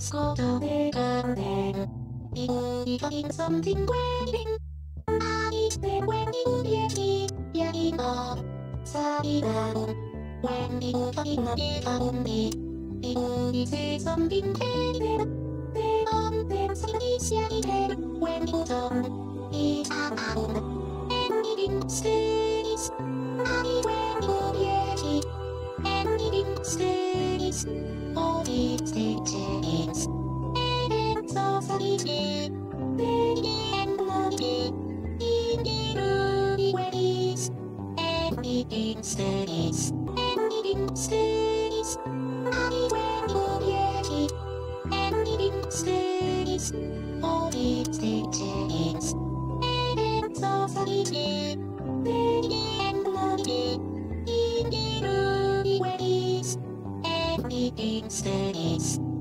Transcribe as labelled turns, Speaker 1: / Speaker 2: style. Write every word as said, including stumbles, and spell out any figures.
Speaker 1: すことで関連 People becoming something waiting 愛して when you get it Yeah, it all Sorry now When people talking about me People they say something hated They on them simply shouted When you don't It's about Anything stays I when you get it Anything stays All these stages And so sorry Baby and bloody In the early ways Anything stays Anything stays I when you get it Anything stays All these stages And so sorry Baby and bloody In the early ways Everything stays